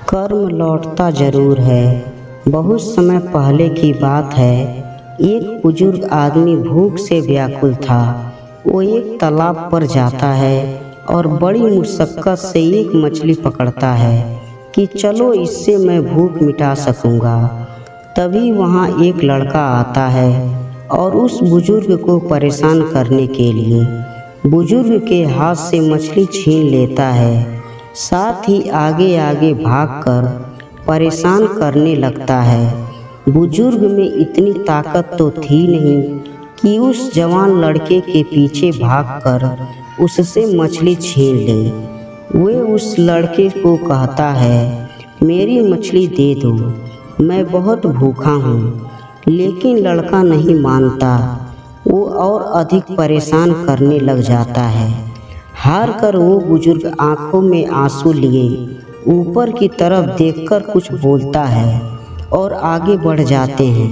कर्म लौटता जरूर है। बहुत समय पहले की बात है। एक बुजुर्ग आदमी भूख से व्याकुल था। वो एक तालाब पर जाता है और बड़ी मुशक्कत से एक मछली पकड़ता है कि चलो इससे मैं भूख मिटा सकूंगा। तभी वहाँ एक लड़का आता है और उस बुजुर्ग को परेशान करने के लिए बुजुर्ग के हाथ से मछली छीन लेता है। साथ ही आगे आगे भागकर परेशान करने लगता है। बुजुर्ग में इतनी ताकत तो थी नहीं कि उस जवान लड़के के पीछे भागकर उससे मछली छीन ले। वह उस लड़के को कहता है, मेरी मछली दे दो, मैं बहुत भूखा हूँ। लेकिन लड़का नहीं मानता। वो और अधिक परेशान करने लग जाता है। हार कर वो बुजुर्ग आंखों में आंसू लिए ऊपर की तरफ देखकर कुछ बोलता है और आगे बढ़ जाते हैं।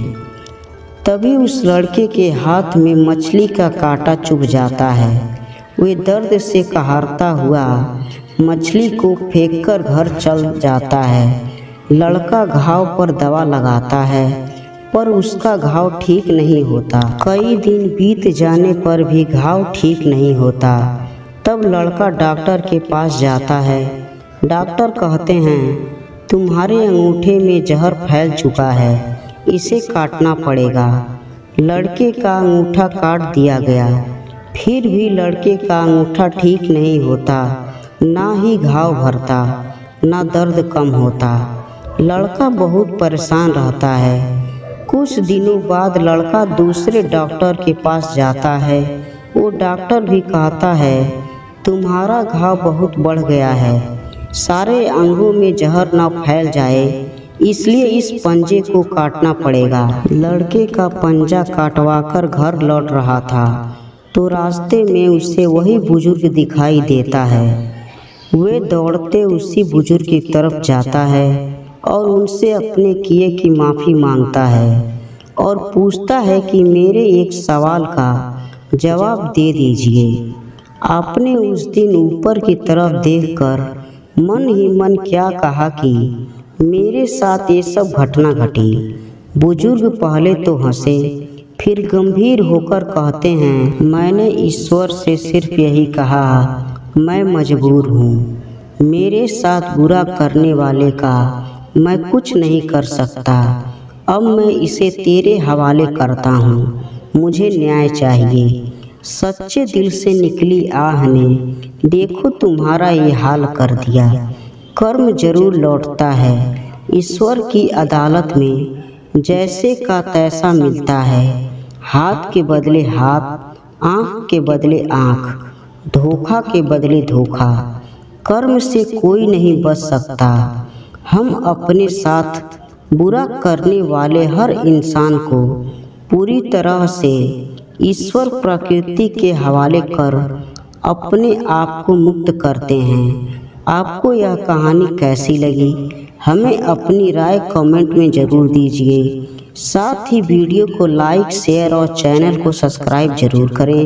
तभी उस लड़के के हाथ में मछली का कांटा चुभ जाता है। वे दर्द से कहारता हुआ मछली को फेंककर घर चल जाता है। लड़का घाव पर दवा लगाता है पर उसका घाव ठीक नहीं होता। कई दिन बीत जाने पर भी घाव ठीक नहीं होता। तब लड़का डॉक्टर के पास जाता है। डॉक्टर कहते हैं, तुम्हारे अंगूठे में जहर फैल चुका है, इसे काटना पड़ेगा। लड़के का अंगूठा काट दिया गया। फिर भी लड़के का अंगूठा ठीक नहीं होता। ना ही घाव भरता, ना दर्द कम होता। लड़का बहुत परेशान रहता है। कुछ दिनों बाद लड़का दूसरे डॉक्टर के पास जाता है। वो डॉक्टर भी कहता है, तुम्हारा घाव बहुत बढ़ गया है, सारे अंगों में जहर न फैल जाए, इसलिए इस पंजे को काटना पड़ेगा। लड़के का पंजा काटवाकर घर लौट रहा था तो रास्ते में उसे वही बुजुर्ग दिखाई देता है। वे दौड़ते उसी बुजुर्ग की तरफ जाता है और उनसे अपने किए की माफ़ी मांगता है और पूछता है कि मेरे एक सवाल का जवाब दे दीजिए। आपने उस दिन ऊपर की तरफ देखकर मन ही मन क्या कहा कि मेरे साथ ये सब घटना घटी। बुजुर्ग पहले तो हंसे, फिर गंभीर होकर कहते हैं, मैंने ईश्वर से सिर्फ यही कहा, मैं मजबूर हूँ। मेरे साथ बुरा करने वाले का मैं कुछ नहीं कर सकता। अब मैं इसे तेरे हवाले करता हूँ, मुझे न्याय चाहिए। सच्चे दिल से निकली आह ने देखो तुम्हारा ये हाल कर दिया। कर्म जरूर लौटता है, ईश्वर की अदालत में जैसे का तैसा मिलता है। हाथ के बदले हाथ, आँख के बदले आँख, धोखा के बदले धोखा। कर्म से कोई नहीं बच सकता। हम अपने साथ बुरा करने वाले हर इंसान को पूरी तरह से ईश्वर प्रकृति के हवाले कर अपने आप को मुक्त करते हैं। आपको यह कहानी कैसी लगी हमें अपनी राय कमेंट में ज़रूर दीजिए। साथ ही वीडियो को लाइक, शेयर और चैनल को सब्सक्राइब जरूर करें।